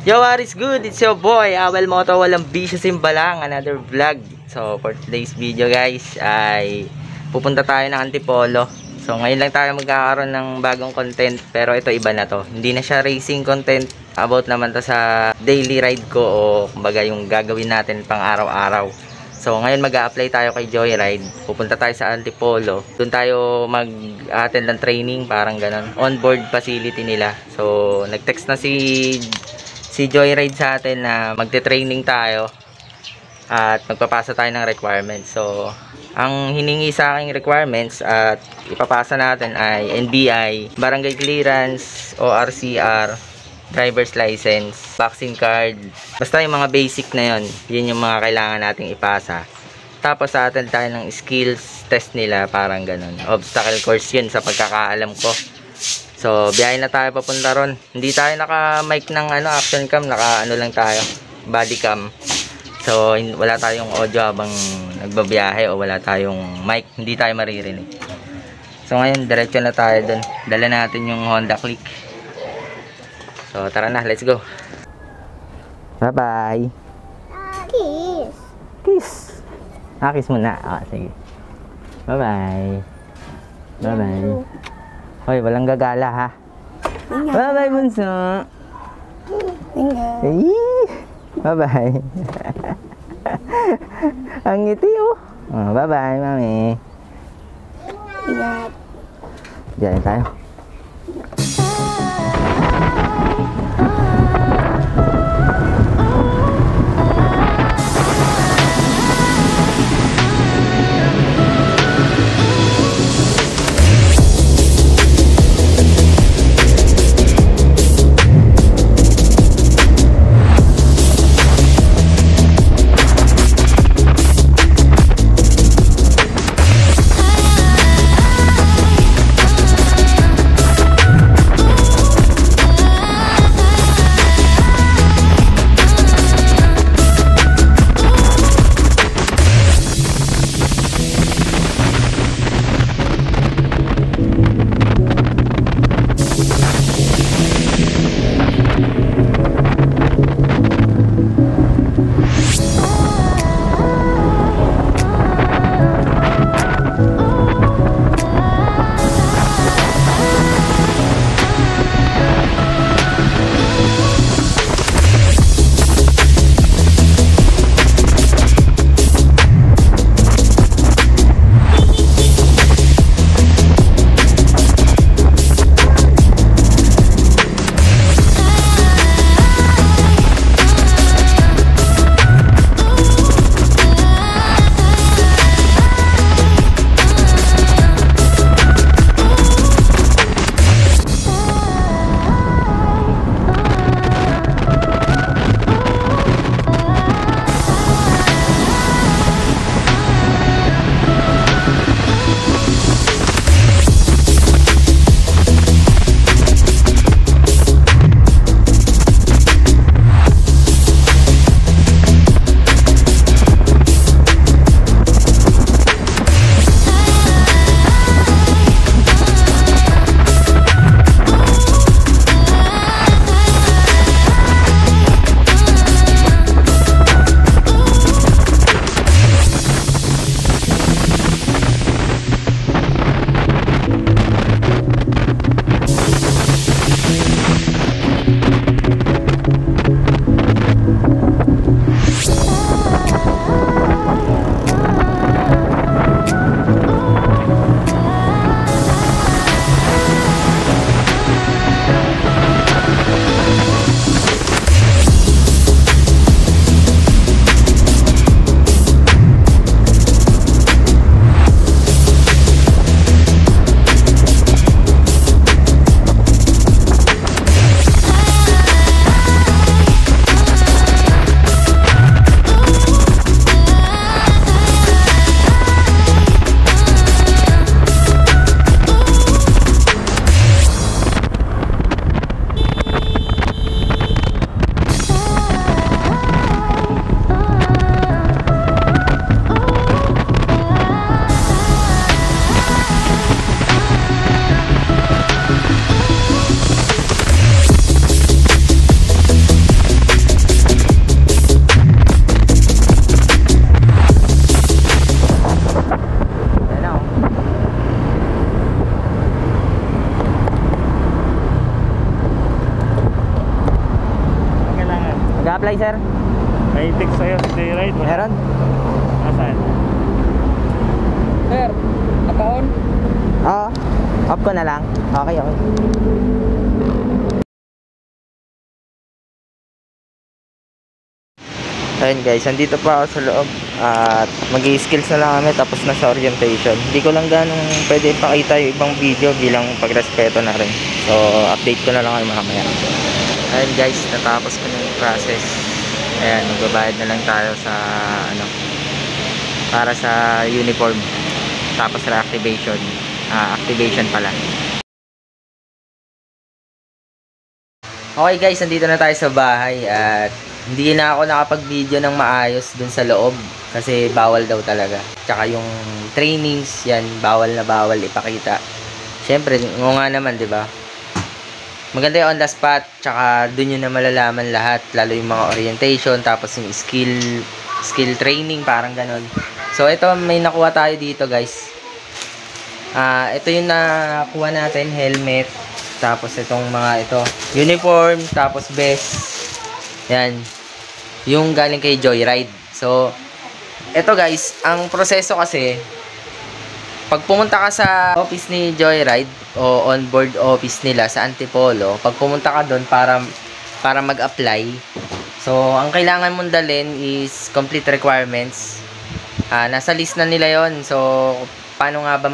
Yo, what is good? It's your boy, Awel Moto, walang bisyo simbalang, another vlog. So, for today's video guys, ay pupunta tayo ng Antipolo. So, ngayon lang tayo magkakaroon ng bagong content, pero ito iba na to. Hindi na siya racing content, about naman to sa daily ride ko o kumbaga yung gagawin natin pang araw-araw. So, ngayon mag-a-apply tayo kay Joyride. Pupunta tayo sa Antipolo. Doon tayo mag-attend ng training, parang ganon. On-board facility nila. So, nag-text na si Joyride sa atin na magte-training tayo at magpapasa tayo ng requirements. So, ang hiningi sa aking requirements at ipapasa natin ay NBI, barangay clearance, ORCR, driver's license, vaccine card, basta yung mga basic na yon, yun yung mga kailangan nating ipasa. Tapos sa atin tayo ng skills test nila, parang ganun. Obstacle course yun sa pagkakaalam ko. So, biyahe na tayo papunta ron. Hindi tayo naka-mic ng action cam, naka-ano lang tayo, body cam. So, wala tayong audio habang nagbabiyahe o wala tayong mic, hindi tayo maririnig. So, ngayon, diretso na tayo dun. Dala natin yung Honda Click. So, tara na, let's go. Bye-bye. Kiss. Kiss. Kiss muna. Sige. Bye-bye. Bye-bye. Hoy, walang gagala ha. Bye-bye, bunso. Bye-bye. Ang ngiti oh. Bye-bye, mami. Ingat. Diyan tayo. Mag-apply, sir? May text sa'yo si Joyride. Meron? Asan? Sir, naka-on? Oo. Off ko na lang. Okay, okay. Ayun guys, andito pa ako sa loob at mag-i-skills na lang kami tapos na sa orientation. Hindi ko lang ganong pwede ipakita yung ibang video bilang pagrespeto na rin. So, update ko na lang kayo mamaya. Ayun guys, natapos ko na yung process. Ayan, magbabayad na lang tayo sa para sa uniform. Tapos reactivation. Activation pala. Okay guys, nandito na tayo sa bahay at hindi na ako nakapag-video ng maayos dun sa loob kasi bawal daw talaga. Tsaka yung trainings, yan, bawal na bawal ipakita. Siyempre, nga naman, di ba? Maganda yung on the spot, tsaka dun yun na malalaman lahat, lalo yung mga orientation, tapos yung skill training, parang ganon. So, ito, may nakuha tayo dito, guys. Ito yung nakuha natin, helmet, tapos itong mga ito, uniform, tapos vest. Yan. Yung galing kay Joyride. So, ito guys, ang proseso kasi, pag pumunta ka sa office ni Joyride o onboard office nila sa Antipolo, pag pumunta ka doon para mag-apply, so, ang kailangan mong dalhin is complete requirements. Nasa list na nila yon. So, paano nga ba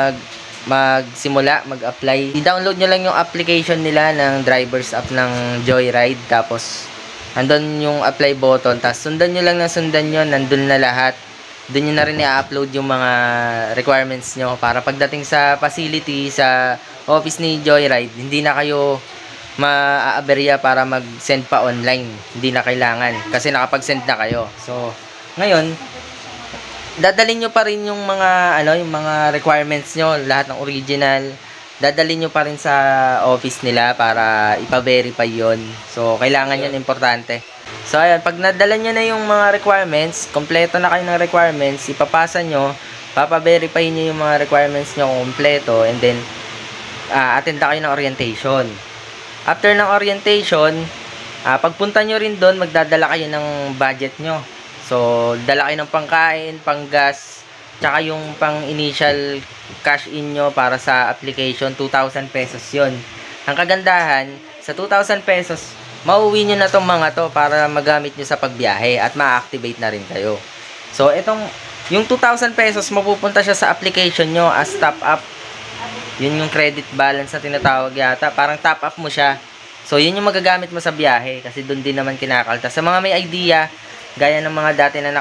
magsimula, mag-apply? I-download nyo lang yung application nila ng driver's app ng Joyride, tapos andun yung apply button, tapos sundan nyo lang ng sundan nyo, nandun na lahat. Doon nyo na rin i-upload yung mga requirements nyo para pagdating sa facility, sa office ni Joyride, hindi na kayo ma-aaberya para mag-send pa online. Hindi na kailangan kasi nakapag-send na kayo. So, ngayon, dadalhin nyo pa rin yung mga yung mga requirements nyo, lahat ng original. Dadalhin nyo pa rin sa office nila para ipa-verify yon. So, kailangan yun, importante. So, ayan, pag nadala nyo na yung mga requirements, kompleto na kayo ng requirements, ipapasa nyo, papa-verify nyo yung mga requirements nyo kompleto, and then, attend na kayo ng orientation. After ng orientation, pagpunta nyo rin doon, magdadala kayo ng budget nyo. So, dala kayo ng pangkain, panggas, tsaka yung pang initial cash in nyo para sa application, 2,000 pesos yon. Ang kagandahan, sa 2,000 pesos, mauwi nyo na tong mga to para magamit nyo sa pagbiyahe at ma-activate na rin kayo. So, yung 2,000 pesos, mapupunta siya sa application nyo as top up. Yun yung credit balance na tinatawag yata. Parang top up mo siya. So, yun yung magagamit mo sa biyahe kasi doon din naman kinakaltas. Sa mga may idea, gaya ng mga dati na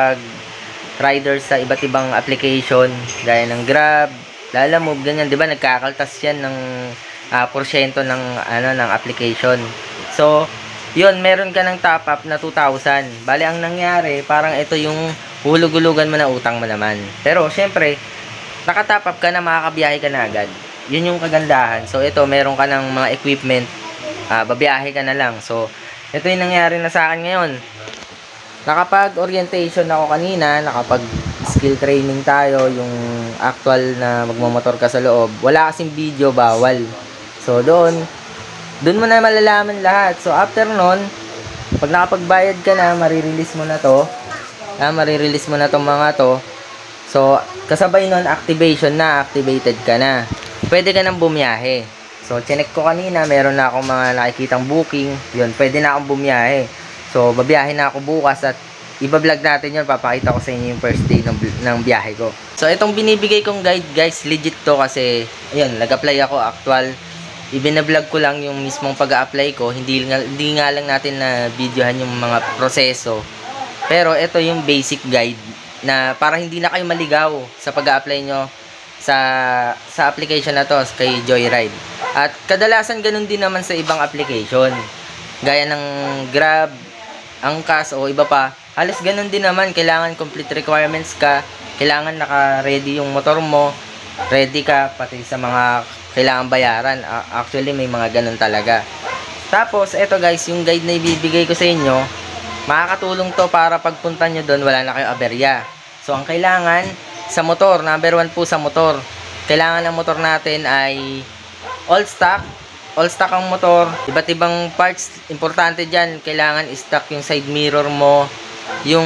riders sa iba't ibang application, gaya ng Grab, Lalamove, ganyan, 'di ba? Nagkakaltas 'yan ng porsyento ng application. So, 'yun, meron ka ng top up na 2,000. Bale, ang nangyari, parang ito yung hulug-hulugan mo na utang mo naman. Pero syempre, naka-top up ka na, makakabiyahe ka na agad. 'Yun yung kagandahan. So, ito, meron ka ng mga equipment, babiyahe ka na lang. So, ito yung nangyari na sa akin ngayon. Nakapag-orientation ako kanina, nakapag-skill training tayo, yung actual na magmamotor ka sa loob. Wala kasing video, bawal. So, doon mo na malalaman lahat. So, after nun, pag nakapagbayad ka na, marirelease mo na to. Marirelease mo na tong mga to. So, kasabay nun, activation na, activated ka na. Pwede ka nang bumiyahe. So, chinek ko kanina, meron na akong mga nakikitang booking. Yun, pwede na akong bumiyahe. So, babiyahe na ako bukas at iba-vlog natin yun. Papakita ko sa inyo yung first day ng biyahe ko. So, itong binibigay kong guide, guys, legit to kasi, ayun, nag-apply ako actual. Ibinablog ko lang yung mismong pag-a-apply ko. Hindi nga lang natin na videohan yung mga proseso. Pero, ito yung basic guide na para hindi na kayo maligaw sa pag-a-apply nyo sa application na to kay Joyride. At kadalasan ganun din naman sa ibang application. Gaya ng Grab, Angkas o iba pa, halos ganun din naman. Kailangan complete requirements ka, kailangan naka-ready yung motor mo, ready ka pati sa mga kailangan bayaran. Actually, may mga ganun talaga. Tapos, eto guys, yung guide na ibibigay ko sa inyo, makakatulong to para pagpunta nyo doon, wala na kayong aberya. So, ang kailangan sa motor, number 1 po sa motor, kailangan ng motor natin ay all stock, all stock ang motor, iba't ibang parts, importante dyan, kailangan stock yung side mirror mo, yung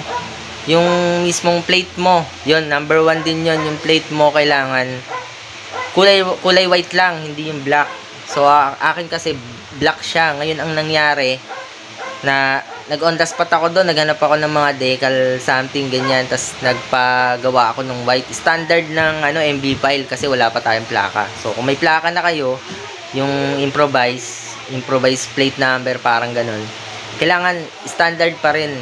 mismong plate mo, yun, number 1 din yun, yung plate mo, kailangan, kulay white lang, hindi yung black. So, akin kasi, black siya. Ngayon, ang nangyari, na, nag-on the spot ako doon, naghanap ako ng mga decal, something, ganyan, tas nagpagawa ako ng white, standard ng, MB file, kasi wala pa tayong plaka. So, kung may plaka na kayo, yung improvise plate number, parang ganun. Kailangan standard pa rin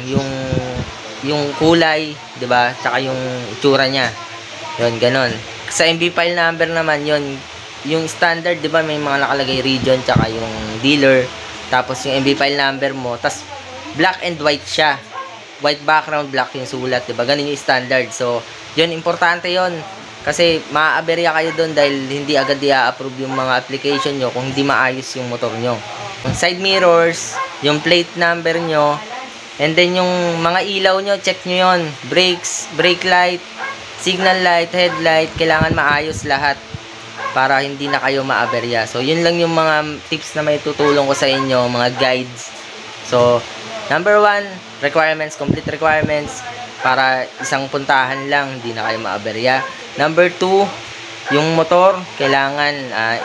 yung kulay, 'di ba? Tsaka yung itsura niya. 'Yon, ganun. Sa MB file number naman 'yon, yung standard, 'di ba? May mga nakalagay region tsaka yung dealer. Tapos yung MB file number mo, tas black and white siya. White background, black yung sulat, 'di ba? Ganun yung standard. So, 'yun importante 'yon. Kasi maaaberya kayo doon dahil hindi agad i-approve yung mga application nyo kung hindi maayos yung motor nyo. Yung side mirrors, yung plate number nyo, and then yung mga ilaw nyo, check nyo yon. Brakes, brake light, signal light, headlight, kailangan maayos lahat para hindi na kayo maaberya. So, yun lang yung mga tips na may tutulong ko sa inyo, mga guides. So, number 1, requirements, complete requirements, para isang puntahan lang, hindi na kayo maaberya. Number 2, yung motor, kailangan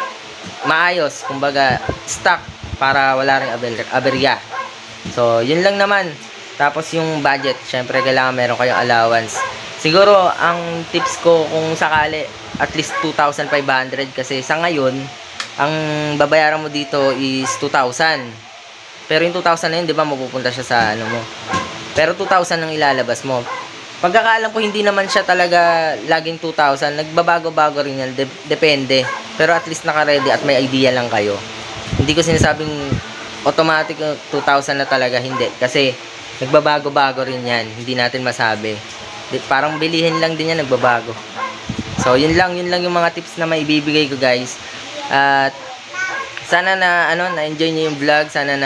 maayos, kumbaga stock, para wala ring aberya. So, yun lang naman. Tapos yung budget, syempre kailangan meron kayong allowance. Siguro, ang tips ko kung sakali, at least 2,500, kasi sa ngayon, ang babayaran mo dito is 2,000. Pero yung 2,000 na yun, di ba, mapupunta siya sa mo. Pero 2,000 ang ilalabas mo. Pagkakaalam ko, hindi naman siya talaga laging 2,000. Nagbabago-bago rin yan. Depende. Pero at least naka-ready at may idea lang kayo. Hindi ko sinasabing automatic 2,000 na talaga. Hindi. Kasi nagbabago-bago rin yan. Hindi natin masabi. Parang bilihin lang din yan, nagbabago. So, yun lang yung mga tips na maibibigay ko, guys. At sana na-enjoy niyo yung vlog. Sana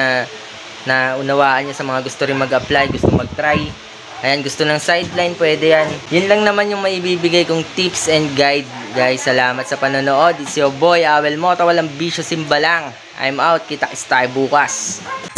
na unawaan niyo sa mga gusto rin mag-apply, gusto mag-try. Ayan, gusto ng sideline, pwede yan. Yun lang naman yung maibibigay kong tips and guide, guys. Salamat sa panonood. It's your boy, Awel Moto. Walang bisyo, simba lang. I'm out. Kita-kits tayo bukas.